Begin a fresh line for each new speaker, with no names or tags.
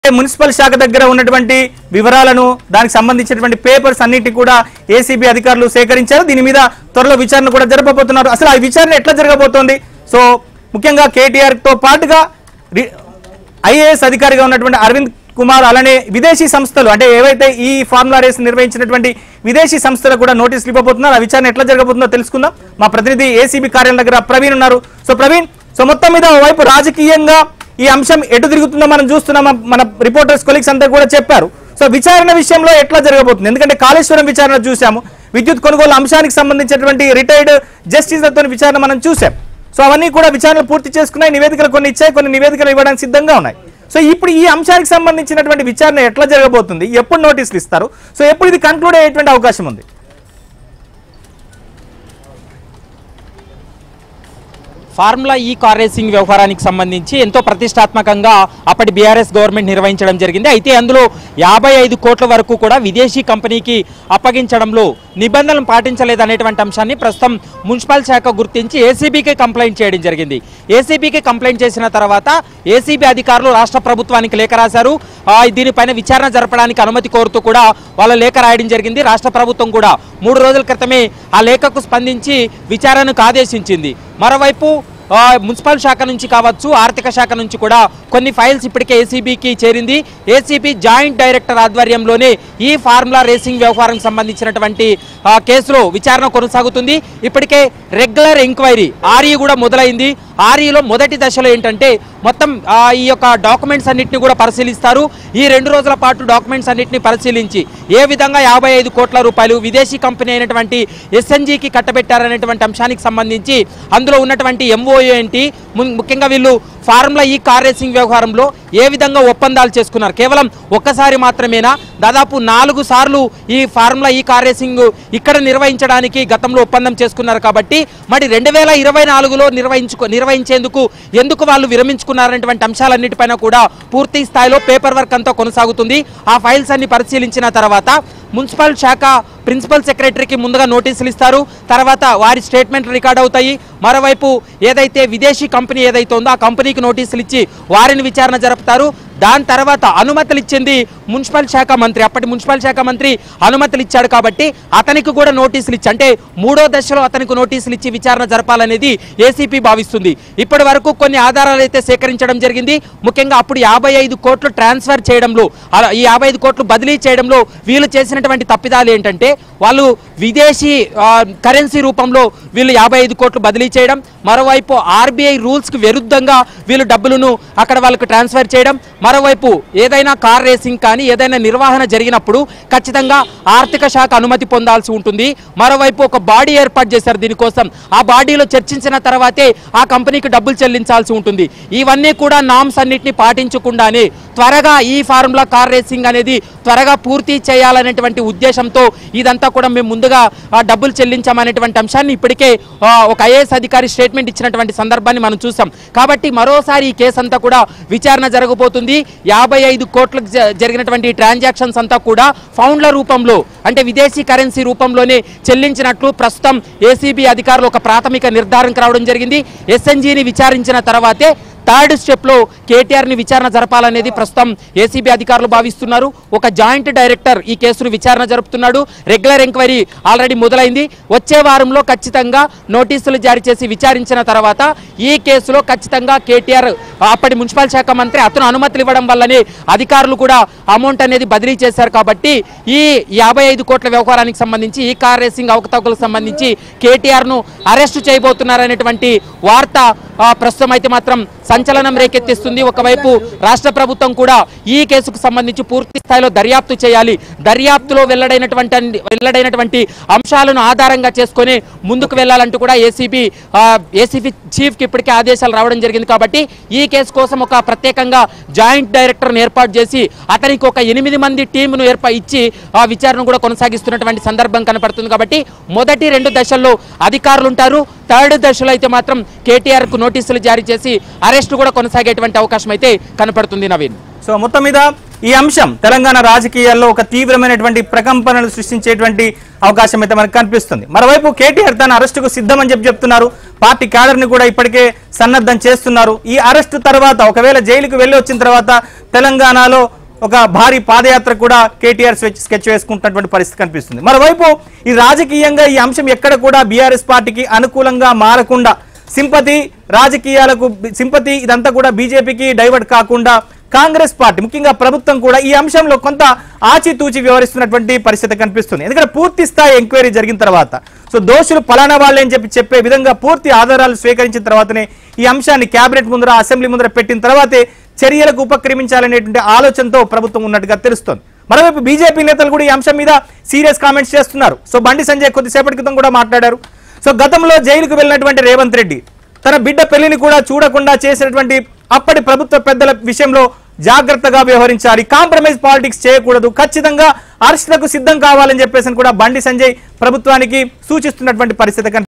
Municipal శాఖ దగ్గర ఉన్నటువంటి వివరాలను దానికి సంబంధించినటువంటి పేపర్స్ అన్నిటి కూడా ఏసీబీ అధికారులు సేకరించారు. దీని మీద త్వరలో విచారణ కూడా జరపబోతున్నారు. అసలు ఆ విచారణ ఎట్లా జరగబోతోంది? సో ముఖ్యంగా కేటీఆర్ తో పాటుగా ఐఏఎస్ అధికారిగా ఉన్నటువంటి అరవింద్ కుమార్ అలానే విదేశీ సంస్థలు అంటే ఏవైతే ఈ ఫార్ములా రేస్ నిర్వహించినటువంటి విదేశీ సంస్థలు కూడా నోటీసులు ఇవ్వబోతున్నారు. ఆ విచారణ ఎట్లా జరగబోతుందో తెలుసుకుందాం. మా ప్రతినిధి ఏసీబీ కార్యాలయం దగ్గర ప్రవీణ్ ఉన్నారు. సో ప్రవీణ్, సో మొత్తం మీద ఓవైపు రాజకీయంగా ఈ అంశం ఎటు తిరుగుతుందో మనం చూస్తున్నాం. మన రిపోర్టర్స్ కొలీగ్స్ అంతా కూడా చెప్పారు. సో విచారణ విషయంలో ఎట్లా జరగబోతుంది? ఎందుకంటే కాళేశ్వరం విచారణ చూసాము, విద్యుత్ కొనుగోలు అంశానికి సంబంధించినటువంటి రిటైర్డ్ జస్టిస్లతో విచారణ మనం చూసాం. సో అవన్నీ కూడా విచారణలు పూర్తి చేసుకున్నాయి, నివేదికలు కొన్ని ఇచ్చాయి, కొన్ని నివేదికలు ఇవ్వడానికి సిద్ధంగా ఉన్నాయి. సో ఇప్పుడు ఈ అంశానికి సంబంధించినటువంటి విచారణ ఎట్లా జరగబోతుంది, ఎప్పుడు నోటీసులు ఇస్తారు, సో ఎప్పుడు ఇది కన్క్లూడ్ అయ్యేటువంటి అవకాశం ఉంది?
ఫార్ములా ఈ కార్ రేసింగ్ వ్యవహారానికి సంబంధించి ఎంతో ప్రతిష్టాత్మకంగా అప్పటి బీఆర్ఎస్ గవర్నమెంట్ నిర్వహించడం జరిగింది. అయితే అందులో 55 కోట్ల వరకు కూడా విదేశీ కంపెనీకి అప్పగించడంలో నిబంధనలు పాటించలేదనేటువంటి అంశాన్ని ప్రస్తుతం మున్సిపల్ శాఖ గుర్తించి ఏసీబీకి కంప్లైంట్ చేయడం జరిగింది. ఏసీబీకి కంప్లైంట్ చేసిన తర్వాత ఏసీబీ అధికారులు రాష్ట్ర ప్రభుత్వానికి లేఖ రాశారు. దీనిపైన విచారణ జరపడానికి అనుమతి కోరుతూ కూడా వాళ్ళ లేఖ రాయడం జరిగింది. రాష్ట్ర ప్రభుత్వం కూడా 3 రోజుల క్రితమే ఆ లేఖకు స్పందించి విచారణకు ఆదేశించింది. మరోవైపు మున్సిపల్ శాఖ నుంచి కావచ్చు, ఆర్థిక శాఖ నుంచి కూడా కొన్ని ఫైల్స్ ఇప్పటికే ఏసీబీకి చేరింది. ఏసీబీ జాయింట్ డైరెక్టర్ ఆధ్వర్యంలోనే ఈ ఫార్ములా రేసింగ్ వ్యవహారానికి సంబంధించినటువంటి కేసులో విచారణ కొనసాగుతుంది. ఇప్పటికే రెగ్యులర్ ఎంక్వైరీ ఆర్ఈ కూడా మొదలైంది. ఆర్ఈలో మొదటి దశలో ఏంటంటే మొత్తం ఈ యొక్క డాక్యుమెంట్స్ అన్నింటినీ కూడా పరిశీలిస్తారు. ఈ 2 రోజుల పాటు డాక్యుమెంట్స్ అన్నింటినీ పరిశీలించి ఏ విధంగా 55 కోట్ల రూపాయలు విదేశీ కంపెనీ అయినటువంటి ఎస్ఎన్జీకి కట్టబెట్టారనేటువంటి అంశానికి సంబంధించి అందులో ఉన్నటువంటి ఎంఓ ఏంటి, ముఖ్యంగా వీళ్ళు ఫార్ములా ఈ కార్ రేసింగ్ వ్యవహారంలో ఏ విధంగా ఒప్పందాలు చేసుకున్నారు, కేవలం ఒక్కసారి మాత్రమేనా, దాదాపు 4 సార్లు ఈ ఫార్ములా ఈ కార్ రేసింగ్ ఇక్కడ నిర్వహించడానికి గతంలో ఒప్పందం చేసుకున్నారు. కాబట్టి మరి 2024లో నిర్వహించేందుకు ఎందుకు వాళ్ళు విరమించుకున్నారనేటువంటి అంశాలన్నిటిపైన కూడా పూర్తి స్థాయిలో పేపర్ వర్క్ అంతా కొనసాగుతుంది. ఆ ఫైల్స్ అన్ని పరిశీలించిన తర్వాత మున్సిపల్ శాఖ ప్రిన్సిపల్ సెక్రటరీకి ముందుగా నోటీసులు ఇస్తారు. తర్వాత వారి స్టేట్మెంట్ రికార్డ్ అవుతాయి. మరోవైపు ఏదైతే విదేశీ కంపెనీ ఏదైతే ఉందో ఆ కంపెనీకి నోటీసులు ఇచ్చి వారిని విచారణ జరుపుతారు. దాని తర్వాత అనుమతులు ఇచ్చింది మున్సిపల్ శాఖ మంత్రి. అప్పటి మున్సిపల్ శాఖ మంత్రి అనుమతులు ఇచ్చాడు కాబట్టి అతనికి కూడా నోటీసులు ఇచ్చి, అంటే 3వ దశలో అతనికి నోటీసులు ఇచ్చి విచారణ జరపాలనేది ఏసీపీ భావిస్తుంది. ఇప్పటి వరకు కొన్ని ఆధారాలు అయితే సేకరించడం జరిగింది. ముఖ్యంగా అప్పుడు 55 కోట్లు ట్రాన్స్ఫర్ చేయడంలో, ఈ 55 కోట్లు బదిలీ చేయడంలో వీళ్ళు చేసినటువంటి తప్పిదాలు ఏంటంటే వాళ్ళు విదేశీ కరెన్సీ రూపంలో వీళ్ళు 55 కోట్లు బదిలీ చేయడం, మరోవైపు ఆర్బీఐ రూల్స్కి విరుద్ధంగా వీళ్ళు డబ్బులను అక్కడ వాళ్ళకు ట్రాన్స్ఫర్ చేయడం, మరోవైపు ఏదైనా కార్ రేసింగ్ కానీ ఏదైనా నిర్వహణ జరిగినప్పుడు ఖచ్చితంగా ఆర్థిక శాఖ అనుమతి పొందాల్సి ఉంటుంది. మరోవైపు ఒక బాడీ ఏర్పాటు చేశారు దీనికోసం. ఆ బాడీలో చర్చించిన తర్వాతే ఆ కంపెనీకి డబ్బులు చెల్లించాల్సి ఉంటుంది. ఇవన్నీ కూడా నామ్స్ అన్నిటిని పాటించకుండానే త్వరగా ఈ ఫార్ములా కార్ రేసింగ్ అనేది త్వరగా పూర్తి చేయాలనేటువంటి ఉద్దేశంతో ఇదంతా కూడా మేము ముందుగా డబ్బులు చెల్లించామనేటువంటి అంశాన్ని ఇప్పటికే ఒక ఐఏఎస్ అధికారి స్టేట్మెంట్ ఇచ్చినటువంటి సందర్భాన్ని మనం చూసాం. కాబట్టి మరోసారి ఈ కేసు అంతా కూడా విచారణ జరగబోతుంది. 55 కోట్లకు జరిగినటువంటి ట్రాన్సాక్షన్స్ అంతా కూడా ఫౌండ్ల రూపంలో, అంటే విదేశీ కరెన్సీ రూపంలోనే చెల్లించినట్లు ప్రస్తుతం ఏసీబీ అధికారులు ఒక ప్రాథమిక నిర్ధారణకు రావడం జరిగింది. ఎస్ఎన్జీని విచారించిన తర్వాతే 3rd స్టెప్లో కేటీఆర్ని విచారణ జరపాలనేది ప్రస్తుతం ఏసీబీ అధికారులు భావిస్తున్నారు. ఒక జాయింట్ డైరెక్టర్ ఈ కేసును విచారణ జరుపుతున్నాడు. రెగ్యులర్ ఎంక్వైరీ ఆల్రెడీ మొదలైంది. వచ్చే వారంలో ఖచ్చితంగా నోటీసులు జారీ చేసి విచారించిన తర్వాత ఈ కేసులో ఖచ్చితంగా కేటీఆర్ అప్పటి మున్సిపల్ శాఖ మంత్రి అతను అనుమతులు ఇవ్వడం వల్లనే అధికారులు కూడా అమౌంట్ అనేది బదిలీ చేశారు. కాబట్టి ఈ 55 కోట్ల వ్యవహారానికి సంబంధించి, ఈ కార్ రేసింగ్ అవకతవకలకు సంబంధించి కేటీఆర్ను అరెస్టు చేయబోతున్నారనేటువంటి వార్త ప్రస్తుతం అయితే మాత్రం సంచలనం రేకెత్తిస్తుంది. ఒకవైపు రాష్ట్ర ప్రభుత్వం కూడా ఈ కేసుకు సంబంధించి పూర్తి స్థాయిలో దర్యాప్తు చేయాలి, దర్యాప్తులో వెల్లడైనటువంటి అంశాలను ఆధారంగా చేసుకొని ముందుకు వెళ్లాలంటూ కూడా ఏసీబీ చీఫ్కి ఇప్పటికే ఆదేశాలు రావడం జరిగింది. కాబట్టి ఈ కేసు కోసం ఒక ప్రత్యేకంగా జాయింట్ డైరెక్టర్ను ఏర్పాటు చేసి అతనికి ఒక 8 మంది టీంను ఇచ్చి ఆ విచారణ కూడా కొనసాగిస్తున్నటువంటి సందర్భం కనపడుతుంది. కాబట్టి మొదటి 2 దశల్లో అధికారులు ఉంటారు. 3rd దశలో అయితే మాత్రం కేటీఆర్కు నోటీసులు జారీ చేసి అరెస్టు కూడా కొనసాగేటువంటి అవకాశం అయితే కనపడుతుంది. నవీన్,
సో మొత్తం మీద ఈ అంశం తెలంగాణ రాజకీయాల్లో ఒక తీవ్రమైనటువంటి ప్రకంపనలు సృష్టించేటువంటి అవకాశం అయితే మనకు కనిపిస్తుంది. మరోవైపు కేటీఆర్ తన అరెస్టుకు సిద్ధమని చెప్తున్నారు. పార్టీ క్యాడర్ ని కూడా ఇప్పటికే సన్నద్ధం చేస్తున్నారు. ఈ అరెస్టు తర్వాత ఒకవేళ జైలుకు వెళ్ళి వచ్చిన తర్వాత తెలంగాణలో ఒక భారీ పాదయాత్ర కూడా కేటీఆర్ స్కెచ్ వేసుకుంటున్నటువంటి పరిస్థితి కనిపిస్తుంది. మరోవైపు ఈ రాజకీయంగా ఈ అంశం ఎక్కడ కూడా బీఆర్ఎస్ పార్టీకి అనుకూలంగా మారకుండా సింపతి రాజకీయాలకు సింపతి ఇదంతా కూడా బీజేపీకి డైవర్ట్ కాకుండా కాంగ్రెస్ పార్టీ ముఖ్యంగా ప్రభుత్వం కూడా ఈ అంశంలో కొంత ఆచితూచి వ్యవహరిస్తున్నటువంటి పరిస్థితి కనిపిస్తుంది. ఎందుకంటే పూర్తి స్థాయి ఎంక్వైరీ జరిగిన తర్వాత సో దోషులు పలానా వాళ్ళే అని చెప్పే విధంగా పూర్తి ఆధారాలు స్వీకరించిన తర్వాతనే ఈ అంశాన్ని కేబినెట్ ముందర అసెంబ్లీ ముందర పెట్టిన తర్వాతే చర్యలకు ఉపక్రమించాలనేటువంటి ఆలోచనతో ప్రభుత్వం ఉన్నట్టుగా తెలుస్తోంది. మరోవైపు బీజేపీ నేతలు కూడా ఈ అంశం మీద సీరియస్ కామెంట్స్ చేస్తున్నారు. సో బండి సంజయ్ కొద్దిసేపటి క్రితం కూడా మాట్లాడారు. సో గతంలో జైలుకు వెళ్ళినటువంటి రేవంత్ రెడ్డి తన బిడ్డ పెళ్లిని కూడా చూడకుండా చేసినటువంటి అప్పటి ప్రభుత్వ పెద్దల విషయంలో జాగ్రత్తగా వ్యవహరించాలి, కాంప్రమైజ్ పాలిటిక్స్ చేయకూడదు, ఖచ్చితంగా అరెస్టులకు సిద్ధం కావాలని చెప్పేసి కూడా బండి సంజయ్ ప్రభుత్వానికి సూచిస్తున్నటువంటి పరిస్థితి